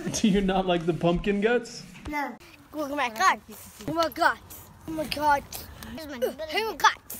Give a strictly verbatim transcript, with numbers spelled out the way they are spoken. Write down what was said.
Do you not like the pumpkin guts? No. Look at my guts. Oh my guts. Oh my god. Here's my, here's my guts.